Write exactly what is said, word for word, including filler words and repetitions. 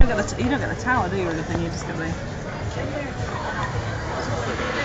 You don't get the, you don't get the tower, do you, or anything? You just get the...